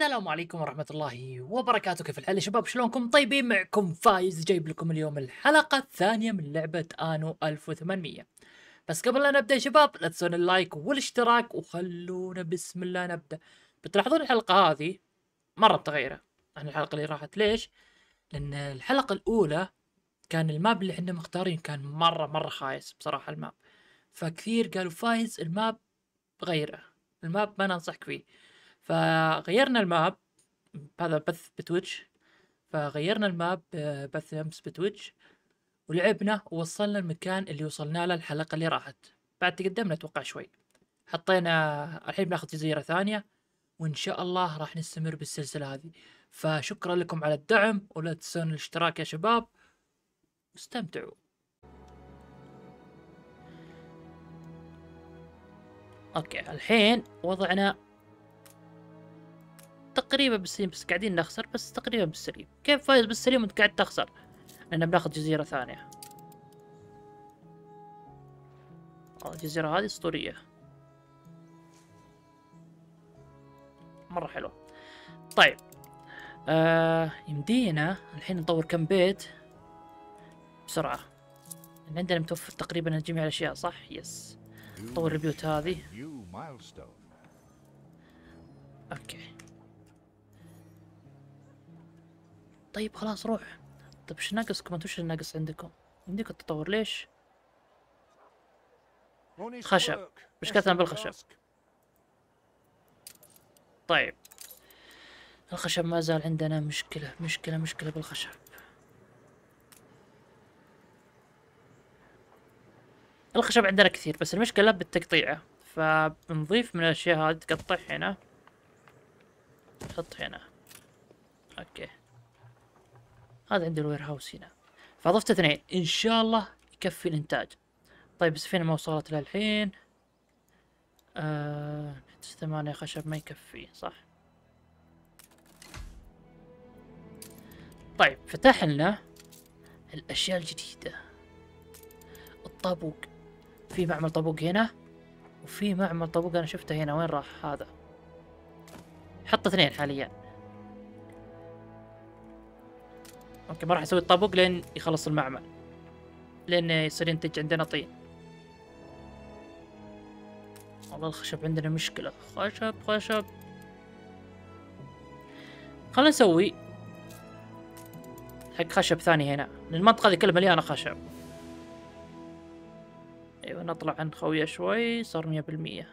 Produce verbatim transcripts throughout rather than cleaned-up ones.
السلام عليكم ورحمة الله وبركاته. كيف الحال يا شباب؟ شلونكم؟ طيبين؟ معكم فايز جايب لكم اليوم الحلقة الثانية من لعبة آنو ألف وثمانمية. بس قبل لا نبدأ يا شباب لا تنسون اللايك والاشتراك وخلونا بسم الله نبدأ. بتلاحظون الحلقة هذه مرة متغيرة عن الحلقة اللي راحت. ليش؟ لأن الحلقة الأولى كان الماب اللي احنا مختارين كان مرة مرة خايس بصراحة الماب، فكثير قالوا فايز الماب غيره، الماب ما ننصحك فيه. فغيرنا الماب، هذا بث بتويتش، فغيرنا الماب آه، بث امس بتويتش ولعبنا ووصلنا المكان اللي وصلنا له الحلقة اللي راحت. بعد تقدمنا اتوقع شوي، حطينا الحين بناخذ جزيرة ثانية وان شاء الله راح نستمر بالسلسلة هذه. فشكرا لكم على الدعم ولا تنسون الاشتراك يا شباب، استمتعوا. اوكي الحين وضعنا تقريبا بالسليم، بس قاعدين نخسر، بس تقريبا بالسليم. كيف فايز بالسليم وانت قاعد تخسر؟ لان بناخذ جزيرة ثانية. الجزيرة هذه اسطورية مرة حلوة. طيب آه يمدينا الحين نطور كم بيت بسرعة، لأن عندنا متوفر تقريبا جميع الأشياء صح؟ يس. نطور البيوت هذه. اوكي طيب خلاص روح. طيب ايش ناقصكم؟ انتوا ايش الناقص عندكم؟ عندكم التطور ليش؟ خشب، مشكلتنا بالخشب. طيب الخشب ما زال عندنا مشكلة مشكلة مشكلة بالخشب. الخشب عندنا كثير بس المشكلة بالتقطيعة، فبنضيف من الأشياء هذه تقطع هنا تحط هنا. اوكي هذا عندي الوير هاوس هنا، فاضفت اثنين ان شاء الله يكفي الانتاج. طيب السفينة ما وصلت للحين. آه... ثمانية خشب ما يكفي صح. طيب فتح لنا الاشياء الجديدة. الطابوق، في معمل طابوق هنا وفي معمل طابوق انا شفته هنا. وين راح هذا؟ حط اثنين حاليا. اوكي ما راح اسوي الطابوق لين يخلص المعمل، لان يصير ينتج عندنا طين. والله الخشب عندنا مشكلة، خشب خشب. خلنا نسوي حق خشب ثاني هنا، لأن المنطقة هذه كلها مليانة خشب. ايوه نطلع عن خويه شوي، صار مية بالمية.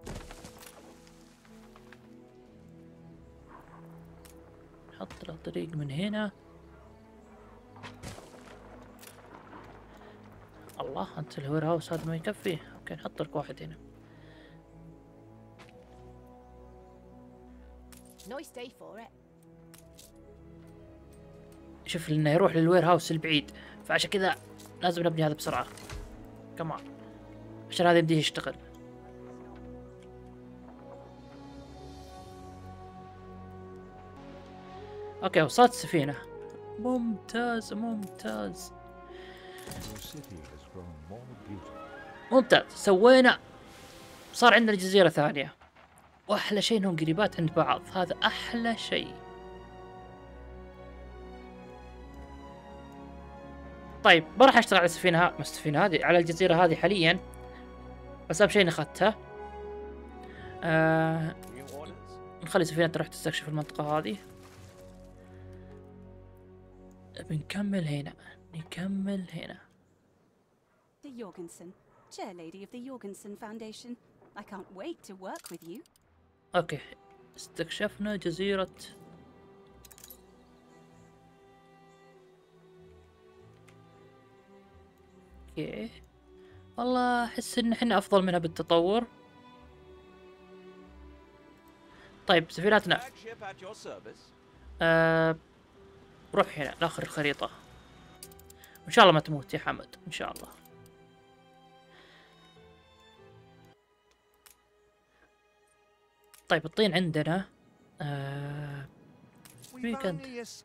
نحط له طريق من هنا. الله انت الوير هاوس هذا ما يكفي. اوكي نحط لك واحد هنا. شوف انه يروح للوير هاوس البعيد، فعشان كذا لازم نبني هذا بسرعة كمان عشان هذا يمديه يشتغل. اوكي وصلت السفينة. ممتاز ممتاز ممتاز. سوينا، صار عندنا جزيرة ثانية، واحلى شيء انهم قريبات عند بعض، هذا احلى شيء. طيب ما راح اشتغل على السفينة ها... السفينة هذه على الجزيرة هذه حاليا، بس اهم شيء اخذتها. آه... نخلي السفينة تروح تستكشف المنطقة هذه. بنكمل هنا، نكمل هنا. De Jorgensen, chair lady of the Jorgensen Foundation. I can't wait to work with you. اوكي استكشفنا جزيرة. اوكي والله احس ان احنا افضل منها بالتطور. طيب سفينتنا آه... روح هنا لاخر الخريطة، ان شاء الله ما تموت يا حمد ان شاء الله. طيب الطين عندنا آه... ويكند.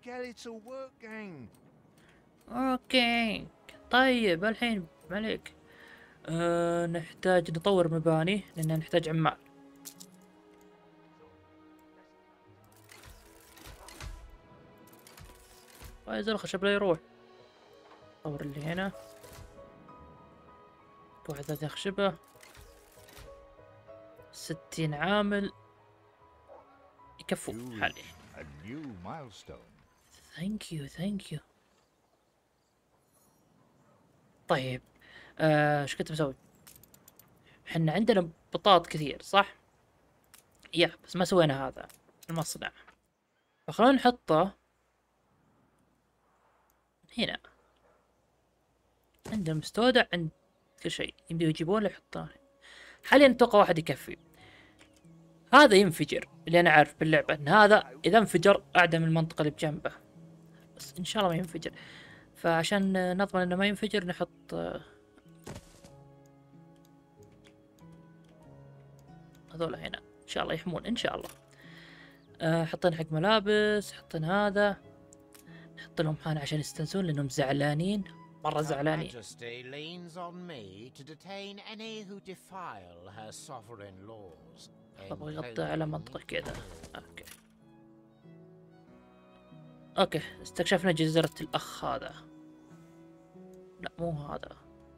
اوكي طيب الحين عليك. آه... نحتاج نطور مباني لان نحتاج عمال. فايز الخشب لا يروح. طور اللي هنا وحدات أخشبة، ستين عامل يكفوا حالي. ثانك يو ثانك يو. طيب ايش آه كنت مسوي؟ حنا عندنا بطاط كثير صح؟ يا بس ما سوينا هذا المصنع، فخلونا نحطه هنا. عندنا مستودع عند كل شيء، يمدي يجيبون له يحطونه. حاليا اتوقع واحد يكفي. هذا ينفجر، اللي انا عارف باللعبة ان هذا اذا انفجر اعدم المنطقة اللي بجنبه، بس ان شاء الله ما ينفجر. فعشان نضمن انه ما ينفجر نحط هذول هنا ان شاء الله يحمون ان شاء الله. أه حطينا حق ملابس، حطينا هذا، نحط لهم هنا عشان يستنسون لانهم زعلانين مرة زعلانين. ابغى يغطي على منطقة كذا. اوكي اوكي استكشفنا جزيرة الاخ هذا. لا مو هذا،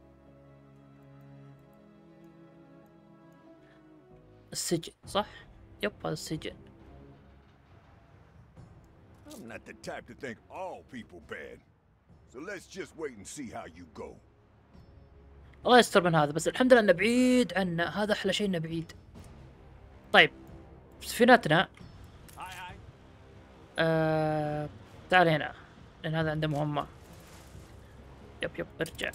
السجن صح؟ يب هذا السجن. I'm not the type to think all people bad. So let's just wait and see how you go. الله يستر من هذا، بس الحمد لله انه بعيد عنا، هذا احلى شيء انه بعيد. طيب سفينتنا آه... تعال هنا لان هذا عنده مهمة. يب يب ارجع.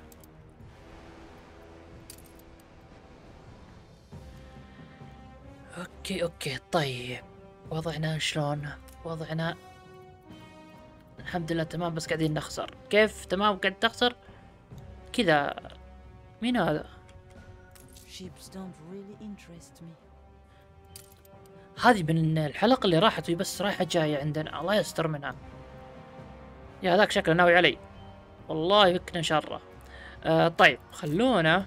اوكي اوكي طيب وضعنا شلون؟ وضعنا الحمد لله تمام، بس قاعدين نخسر. كيف تمام قاعد تخسر كذا؟ مين هذا؟ هذه من الحلقة اللي راحت وهي بس رايحة جاية عندنا، الله يستر منها. يا هذاك شكله ناوي علي، والله يفكنا شره. آه طيب خلونا،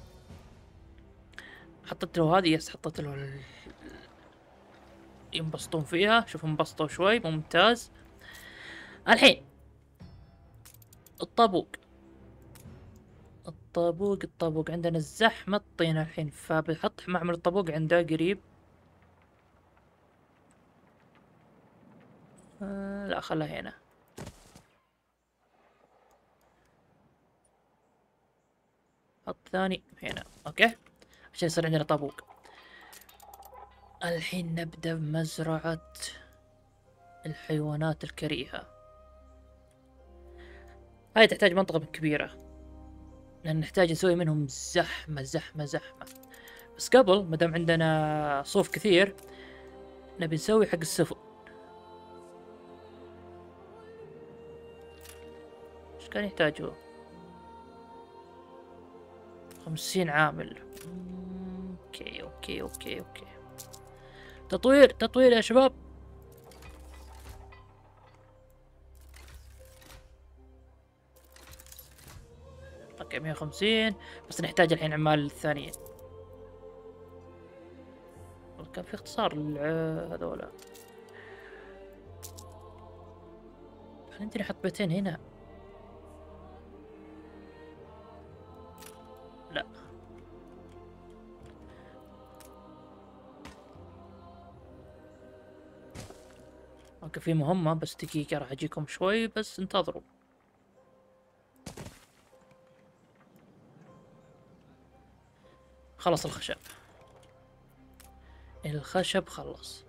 حطيت له هذه، يس حطيت له ال... ينبسطون فيها. شوفوا انبسطوا شوي، ممتاز. الحين الطابوق الطابوق الطابوق عندنا الزحمة الطينة الحين، فبحط معمل الطابوق عنده قريب. آه لا خلها هنا. حط ثاني هنا اوكي عشان يصير عندنا طابوق. الحين نبدأ بمزرعة الحيوانات الكريهة. هاي تحتاج منطقة كبيرة لأن نحتاج نسوي منهم زحمة زحمة زحمة. بس قبل مادام عندنا صوف كثير نبي نسوي حق السفن. ايش كان يحتاجوا؟ خمسين عامل. اوكي اوكي اوكي اوكي تطوير تطوير يا شباب. اوكي مية وخمسين، بس نحتاج الحين عمال الثانيين. كان في اختصار هذولا. انت نحط بيتين هنا. لا اوكي في مهمة بس دقيقة راح اجيكم شوي، بس انتظروا. خلص الخشب، الخشب خلص.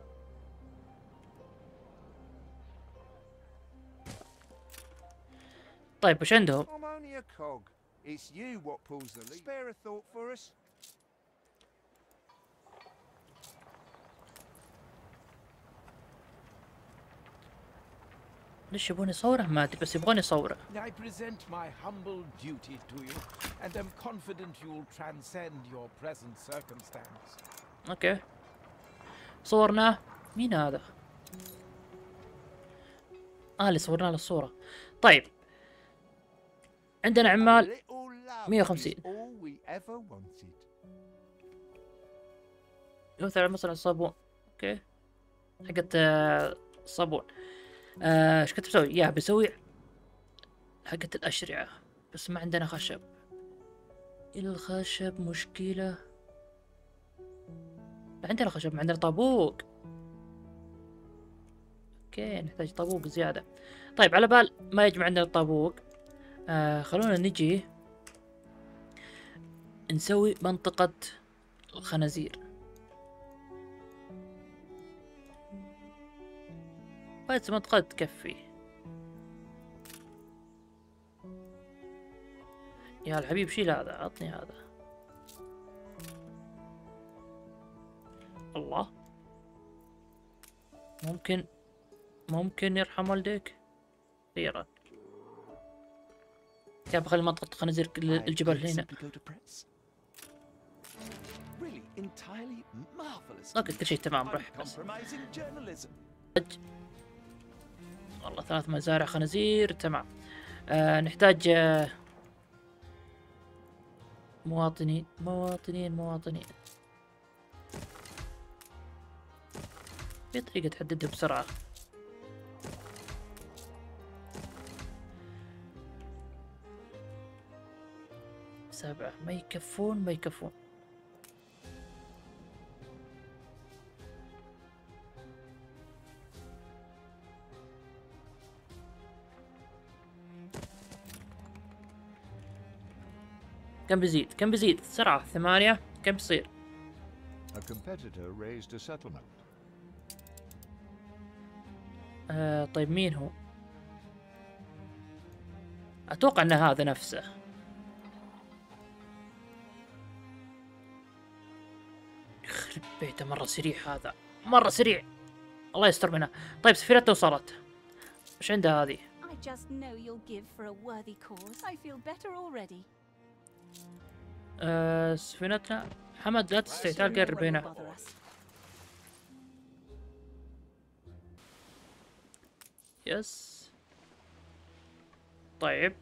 طيب وش عندهم؟ ليش يبوني صورة؟ ما ادري بس يبغوني صورة. I present my humble duty to you and am confident you'll transcend your present circumstance. اوكي صورناه. مين هذا؟ اه اللي صورنا له الصورة. طيب عندنا عمال مية وخمسين. يوثر مثلا الصابون. اوكي حقت الصابون. آه، ايش كنت بسوي؟ يا بسوي حقة الأشرعة، بس ما عندنا خشب. الخشب مشكلة. لا عندنا خشب، ما عندنا طابوق. اوكي نحتاج طابوق زيادة. طيب على بال ما يجمع عندنا الطابوق، آه خلونا نجي نسوي منطقة الخنازير. بس منطقة تكفي. يا الحبيب شيل هذا، عطني هذا. الله، ممكن ممكن يرحم والديك خيرا. كيف بخلي منطقة الخنازير الجبل هنا. اوكي كل شيء تمام، روح بس. والله ثلاث مزارع خنازير تمام. آه نحتاج آه مواطنين مواطنين مواطنين. في طريقة تحددها بسرعة. سبعة ما يكفون ما يكفون. كم بيزيد كم بيزيد سرعة ثمانية، كم بيصير؟ A competitor raised a settlement. آه طيب مين هو؟ أتوقع أن هذا نفسه. يخرب بيته مرة سريع هذا، مرة سريع، الله يستر منها. طيب سفينتنا وصلت، وش عندها هذه؟ I just know you'll give for a worthy cause. I feel better already. آه سفينتنا حمد لا تستطيع، تعال قرب هنا. Bother us. يس طيب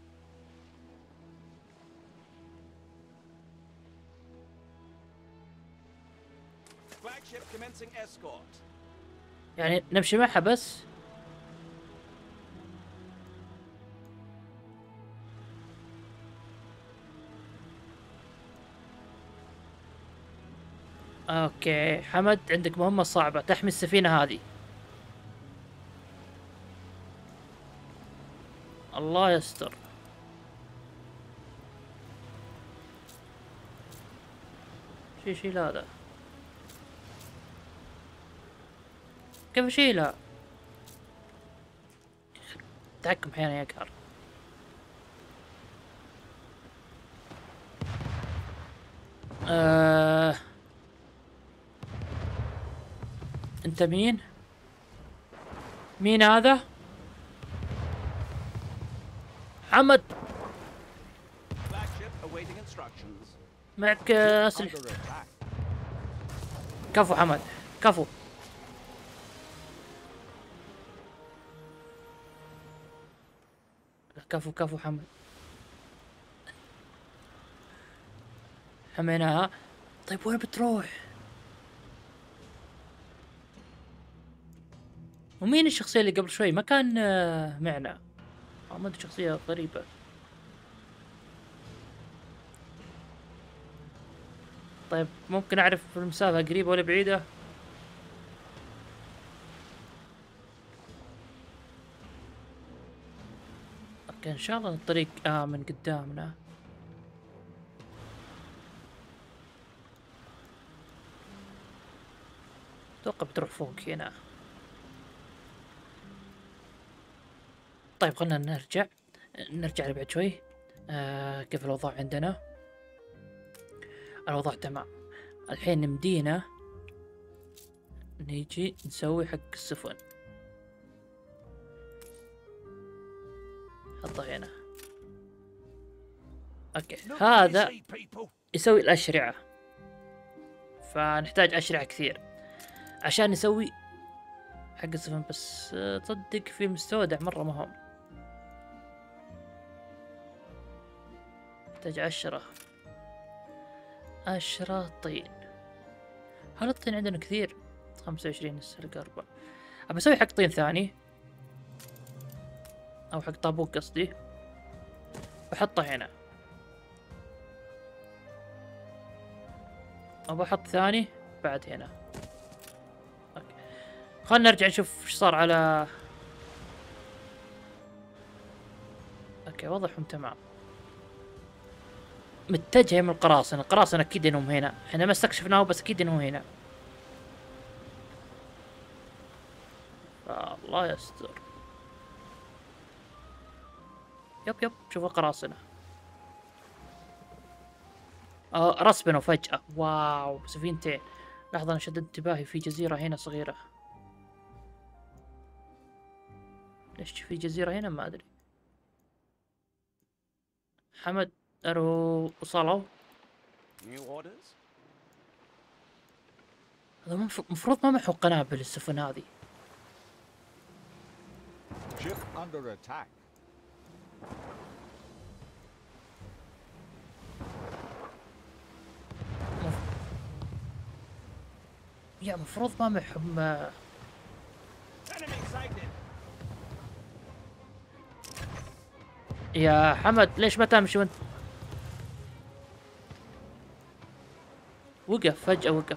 Flagship commencing escort. يعني نمشي معها بس. اوكي حمد عندك مهمة صعبة، تحمي السفينة هذه. الله يستر. شي شيل هذا، كيف اشيلها؟ تحكم احيانا يقهر. آه... انت مين؟ مين هذا؟ حمد Flagship awaiting instructions. معك أسلحة. Under attack. كفو حمد كفو. كفو كفو حمد، حميناها. طيب وين بتروح؟ ومين الشخصية اللي قبل شوي ما كان آه، معنا؟ ما ادري، شخصية غريبة. طيب ممكن اعرف المسافة قريبة ولا بعيدة؟ اوكي ان شاء الله الطريق آمن قدامنا. اتوقع بتروح فوق هنا. طيب خلنا نرجع نرجع لبعد شوي. آه كيف الوضع عندنا؟ الوضع تمام. الحين نمدينا نيجي نسوي حق السفن. حطه هنا. اوكي هذا يسوي الأشرعة، فنحتاج أشرعة كثير عشان نسوي حق السفن. بس آه، تصدق في مستودع مرة مهم، نحتاج عشرة عشرة طين. هل الطين عندنا كثير؟ خمسة وعشرين السلق أربعة. أبى أسوي حق طين ثاني. او حق طابوق قصدي، بحطه هنا، او بحط ثاني بعد هنا. اوكي خلنا نرجع نشوف ايش صار على. اوكي وضعهم تمام. متجه من القراصنة، القراصنة اكيد انهم هنا، احنا ما استكشفناه بس اكيد انهم هنا. الله يستر. يب يب شوف القراصنة. آه رسبنوا فجأة. واو سفينتين. لحظة انا شدد انتباهي في جزيرة هنا صغيرة. ليش في جزيرة هنا ما ادري. حمد الو وصلوا. هذا المفروض ما محوا قنابل السفن هذه. Ship under attack. يا مفروض ما محهم. يا حمد ليش ما تمشي وانت؟ وقف فجأة وقف.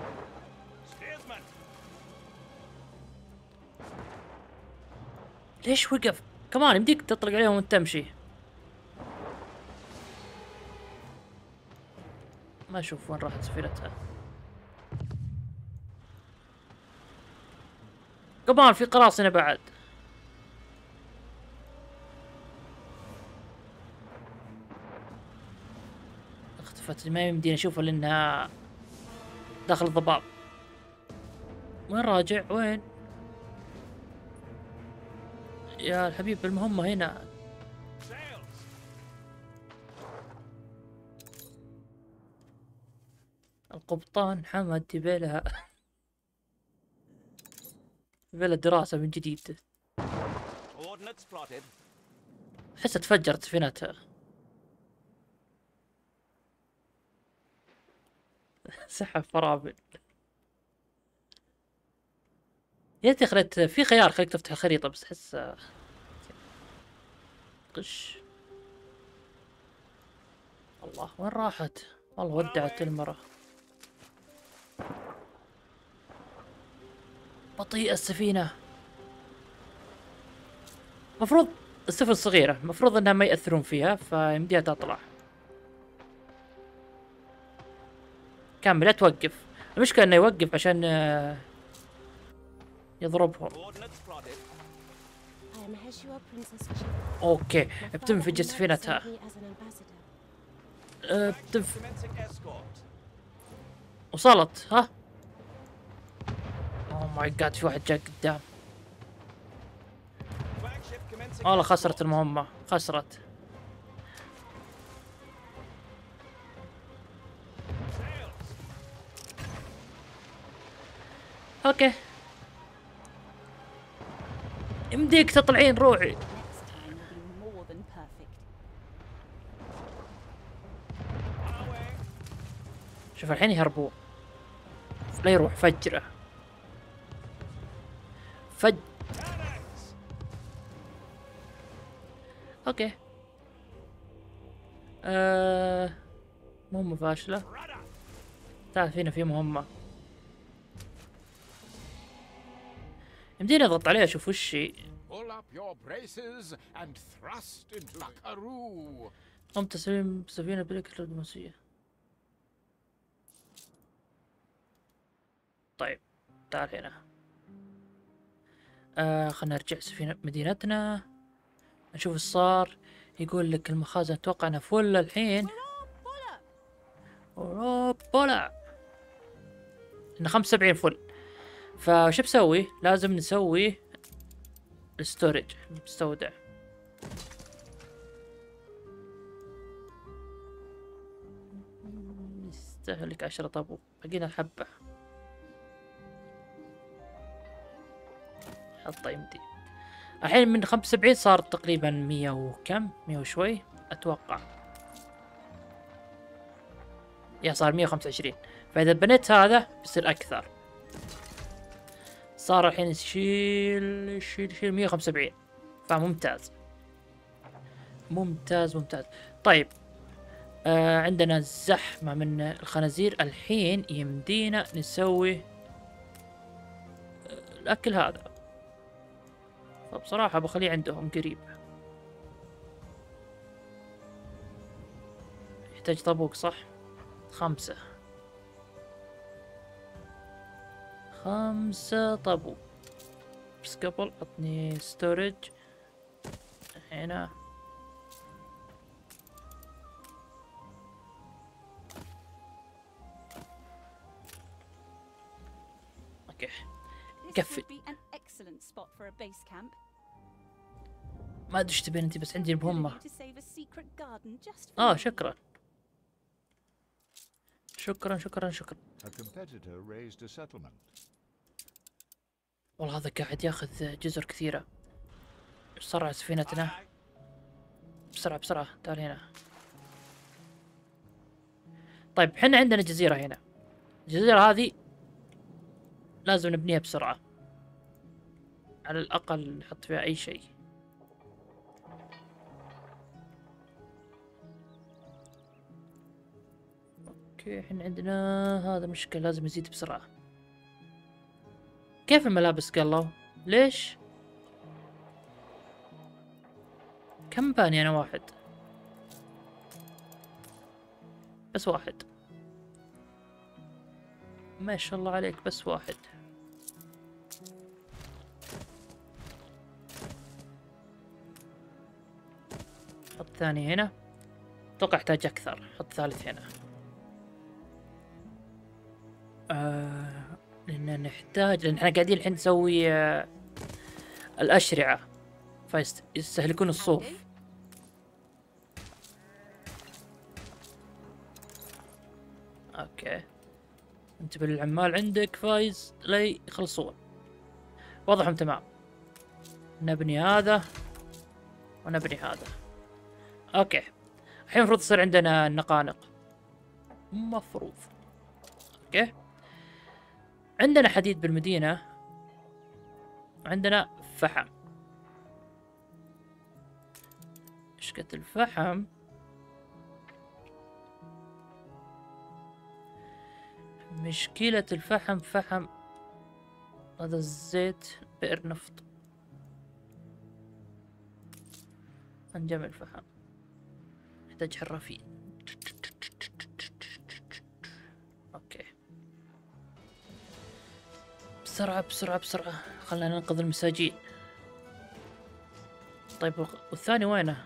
ليش وقف؟ كمان يمديك تطلق عليهم وانت تمشي. ما اشوف وين راحت سفينتها. كمان في قراصنة بعد. اختفت ما يمديني اشوفها لانها داخل الضباب. وين راجع وين؟ يا الحبيب المهمة هنا. القبطان حمد يبيلها يبيلها دراسة من جديد. حس تفجرت سفينتها. سحب فرامل. يا ريتني خليت في خيار خليك تفتح الخريطة بس احس قش. الله وين راحت؟ والله ودعت المرة. بطيئة السفينة. مفروض السفن صغيرة مفروض انها ما يأثرون فيها فيمديها تطلع. كمل لا توقف. المشكلة انه يوقف عشان يضربهم. اوكي بتنفجر سفينتها. أه بتنف... وصلت ها. اوه ماي جاد في واحد جاء قدام. والله خسرت المهمة خسرت. اوكي يمديك تطلعين روحي. شوف الحين يهربون. لا يروح فجره فج. اوكي آه... مهمة فاشلة. تعال فينا في مهمة. يمديني اضغط عليها اشوف وش هي. قم تسليم سفينة بريك الدبلوماسية. طيب تعال هنا. آه خلنا نرجع سفينة مدينتنا نشوف ايش صار. يقول لك المخازن اتوقع انها فل الحين. بولا انه خمسة وسبعين فل. فش بسوي؟ لازم نسوي الستورج المستودع. يستهلك عشرة طابوق بقينا حبة. حطه يمدي. الحين من خمسة وسبعين صار تقريبا مية وكم مية وشوي اتوقع. يا صار مية وخمسة وعشرين. فاذا بنيت هذا بيصير اكثر. صار الحين يشيل يشيل يشيل مية وخمسة وسبعين فممتاز. ممتاز ممتاز. طيب آه عندنا زحمة من الخنازير. الحين يمدينا نسوي آه الأكل هذا، فبصراحة بخليه عندهم قريب. يحتاج طابوق صح؟ خمسة خمسة طابوق. بس قبل عطني ستورج هنا. اوكي This كفي. would be an excellent spot for a base camp. ما ادري ايش تبين انت، بس عندي Good of مهمة. you to save a secret garden just for اه me. شكرا شكرا شكرا شكرا. A competitor raised a settlement. والله هذا قاعد ياخذ جزر كثيرة. بسرعة سفينتنا، بسرعة بسرعة تعال هنا. طيب حنا عندنا جزيرة هنا، الجزيرة هذه لازم نبنيها بسرعة، على الأقل نحط فيها أي شيء. اوكي احنا عندنا هذا مشكلة، لازم يزيد بسرعة. كيف الملابس قلوا؟ ليش؟ كم باني أنا؟ واحد بس، واحد ما شاء الله عليك، بس واحد. حط ثاني هنا، اتوقع احتاج اكثر. حط ثالث هنا. آه لان نحتاج، لان احنا قاعدين الحين نسوي آه الاشرعة، فيستهلكون الصوف. اوكي انتبه للعمال عندك فايز لي يخلصون. وضعهم تمام. نبني هذا ونبني هذا. اوكي الحين المفروض يصير عندنا النقانق، مفروض. اوكي عندنا حديد بالمدينة، عندنا فحم. شقة الفحم مشكلة الفحم، فحم هذا الزيت بئر نفط. نجمع الفحم، نحتاج حرافين. اوكي بسرعة بسرعة بسرعة، خلينا ننقذ المساجين. طيب والثاني وينه؟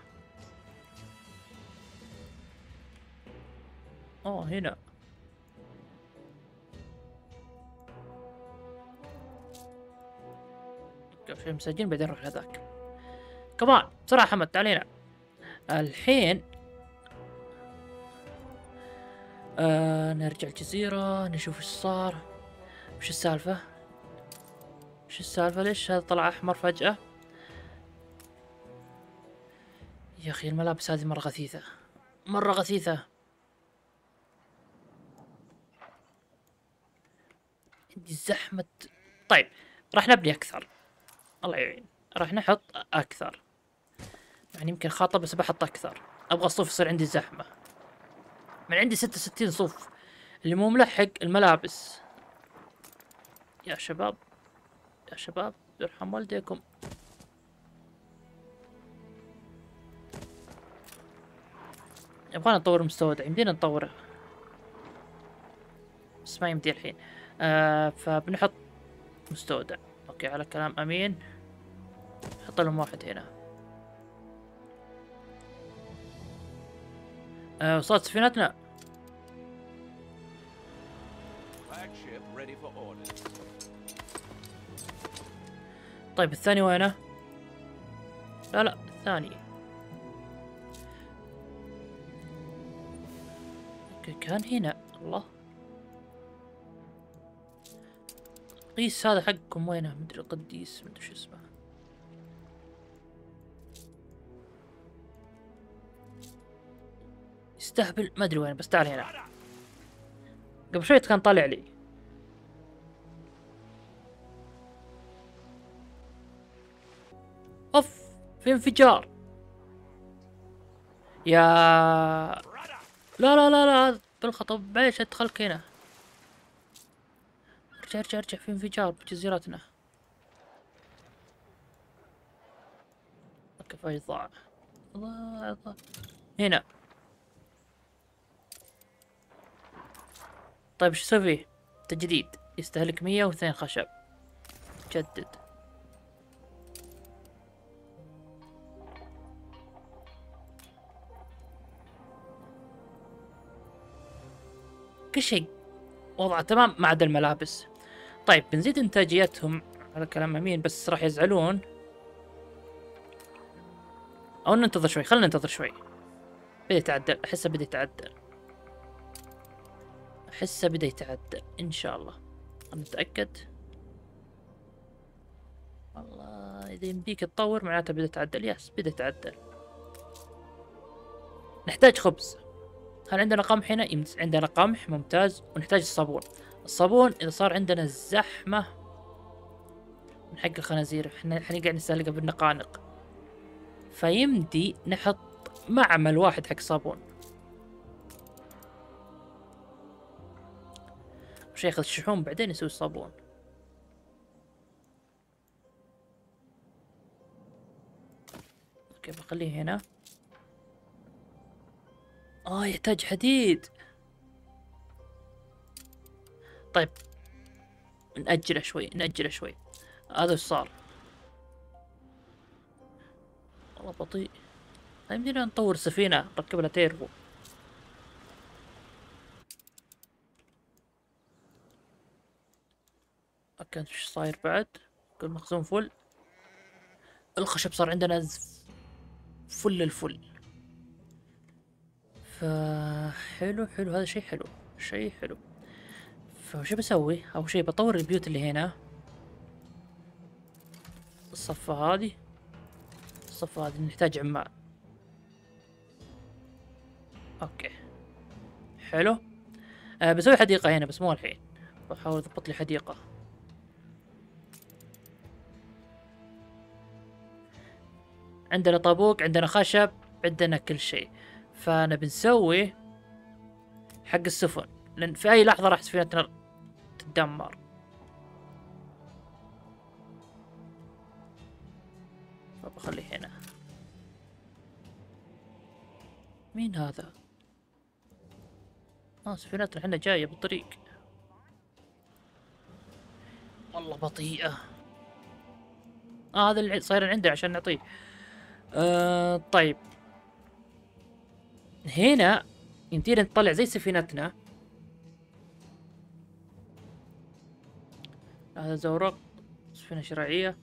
اوه هنا. في مساجين بعدين نروح لذاك. كمان بسرعة حمد تعال هنا. الحين آه نرجع الجزيرة نشوف ايش صار. وش السالفة؟ وش السالفة؟ ليش هذا طلع أحمر فجأة؟ يا أخي الملابس هذه مرة غثيثة، مرة غثيثة. عندي زحمة. طيب راح نبني أكثر، الله يعين. راح نحط أكثر، يعني يمكن خاطر بس بحط أكثر. أبغى الصوف يصير عندي زحمة. من عندي ستة وستين صوف، اللي مو ملحق الملابس. يا شباب يا شباب يرحم والديكم. يبغانا نطور المستودع، يمدينا نطوره بس ما يمدي الحين. آه فبنحط مستودع. اوكي على كلام امين. نحط لهم واحد هنا. آه وصلت سفينتنا. طيب الثاني وينه؟ لا لا الثاني. اوكي كان هنا. الله قيس هذا حقكم وينه؟ مدري قديس مدري شو اسمه. يستهبل ما ادري وين، بس تعال هنا. قبل شوي كان طالع لي. اوف في انفجار. يا لا لا لا لا بالخطب، ليش ادخلك هنا؟ ارجع ارجع ارجع، في انفجار بجزيرتنا. اوكي فايز ضاع. ضاع ضاع هنا. طيب ايش اسوي فيه؟ تجديد يستهلك مية واثنين خشب. جدد. كل شيء وضعه تمام ما عدا الملابس. طيب بنزيد انتاجيتهم، هذا كلام امين بس راح يزعلون. او ننتظر شوي، خلينا ننتظر شوي. بدا يتعدل، احسه بدا يتعدل، احسه بدا يتعدل ان شاء الله. خلنا نتاكد. والله اذا يمديك تطور معناته بدا يتعدل. يس بدا يتعدل. نحتاج خبز. هل عندنا قمح هنا؟ يمس عندنا قمح ممتاز. ونحتاج الصابون. الصابون اذا صار عندنا زحمه من حق الخنازير، احنا احنا قاعد نستهلكه بالنقانق، فيمدي نحط معمل واحد حق صابون. وش ياخذ الشحوم بعدين يسوي الصابون. اوكي بخليه هنا. اه يحتاج حديد. طيب نأجله شوي نأجله شوي. هذا وش صار؟ والله بطيء. يمدينا نطور سفينة نركب لها تيربو. اوكي ايش صاير بعد؟ كل مخزون فل. الخشب صار عندنا فل الفل. فحلو حلو، هذا شيء حلو، شيء حلو. فوش بسوي؟ اول شيء بطور البيوت اللي هنا. الصفة هذه الصفة هذه نحتاج عمال. اوكي حلو. أه بسوي حديقة هنا بس مو الحين، بحاول اضبط لي حديقة. عندنا طابوق، عندنا خشب، عندنا كل شيء. فانا بنسوي حق السفن، لان في اي لحظة راح سفينتنا تتدمر. فبخليه هنا. مين هذا؟ اه سفينتنا احنا جاية بالطريق. والله بطيئة. اه هذا اللي صاير عندي عشان نعطيه. آه طيب هنا يمدينا نطلع زي سفينتنا. هذا زورق، سفينة شراعية.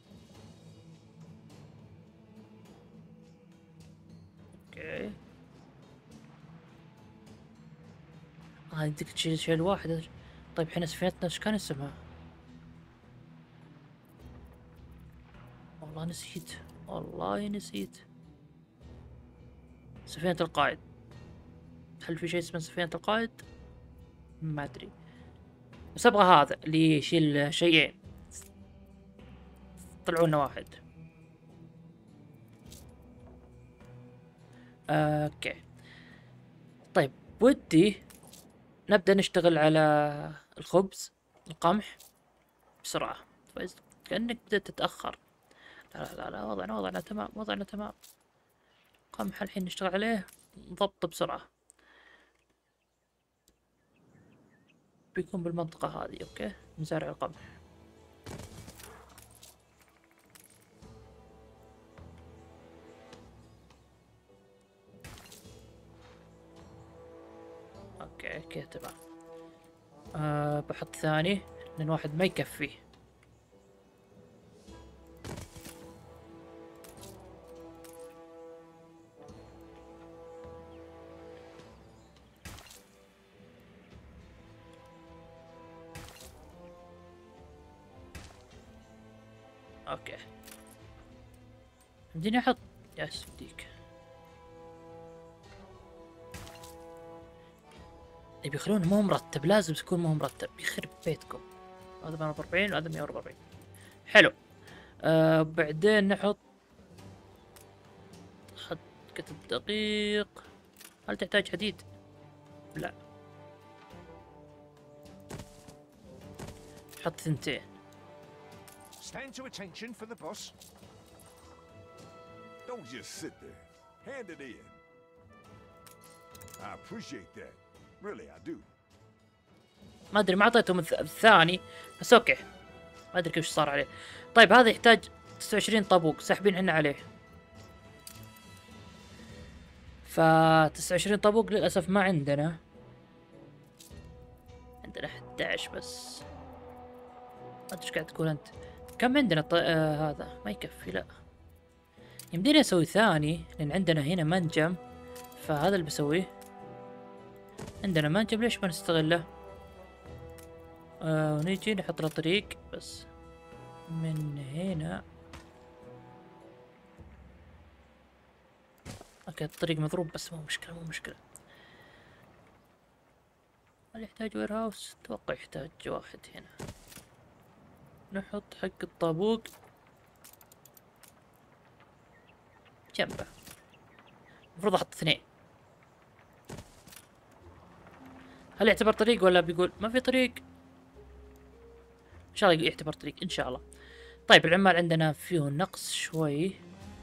اوكي هذه يمديك تشيل شيل واحد. طيب احنا سفينتنا ايش كان اسمها؟ والله نسيت، والله نسيت. سفينة القائد. هل في شيء اسمه سفينة القائد؟ ما ادري، بس ابغى هذا اللي يشيل شيئين. طلعوا لنا واحد. اوكي طيب ودي نبدأ نشتغل على الخبز القمح بسرعة. فايز كأنك بدأت تتأخر. لا لا لا وضعنا وضعنا تمام، وضعنا تمام. قمح الحين نشتغل عليه نضبط بسرعة. بيكون بالمنطقة هذه. اوكي نزارع القمح. اوكي كذا تمام. أه بحط ثاني لان واحد ما يكفي. اوكي يمديني احط. يس يمديك. يبي يخلونه مو مرتب، لازم يكون مو مرتب، يخرب بيتكم. هذا مية وأربعين وهذا مية وأربعين. حلو. آه بعدين نحط حط كتب دقيق. هل تحتاج حديد؟ لا. حط ثنتين. Stand to attention for the boss. Don't just sit there. Hand it in. I appreciate that. Really, I do. ما ادري ما اعطيتهم الث- الثاني بس اوكي. ما ادري كيف صار عليه. طيب هذا يحتاج تسعة وعشرين طابوق، ساحبين احنا عليه. ف تسعة وعشرين طابوق للاسف ما عندنا. عندنا أحد عشر بس. ما ادري ايش قاعد تقول انت. كم عندنا ط... آه هذا ما يكفي. لا يمديني اسوي ثاني لان عندنا هنا منجم، فهذا اللي بسويه. عندنا منجم ليش ما نستغله؟ آه ونيجي نحط له طريق بس من هنا. اوكي الطريق مضروب بس مو مشكلة مو مشكلة. هل يحتاج وير هاوس؟ اتوقع يحتاج واحد هنا. نحط حق الطابوق جنبه. المفروض احط اثنين. هل يعتبر طريق ولا بيقول ما في طريق؟ ان شاء الله يعتبر طريق ان شاء الله. طيب العمال عندنا فيه نقص شوي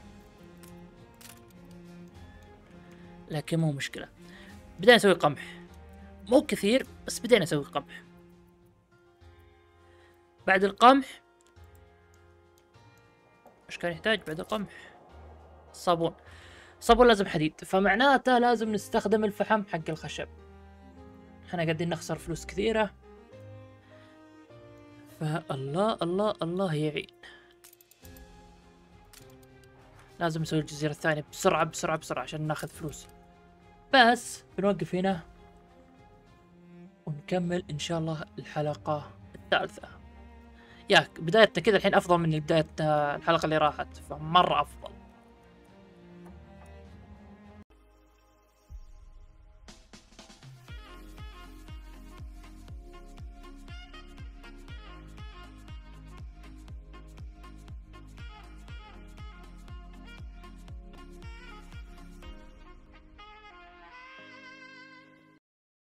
لكن مو مشكلة. بدينا نسوي قمح، مو كثير بس بدينا نسوي قمح. بعد القمح ايش كان يحتاج بعد القمح؟ صابون. صابون لازم حديد، فمعناته لازم نستخدم الفحم حق الخشب. احنا قاعدين نخسر فلوس كثيرة، فالله الله الله يعين. لازم نسوي الجزيرة الثانية بسرعة بسرعة بسرعة عشان ناخذ فلوس. بس بنوقف هنا ونكمل ان شاء الله الحلقة الثالثة. ياك بدايتنا كذا الحين افضل من بداية الحلقة اللي راحت، فمرة افضل.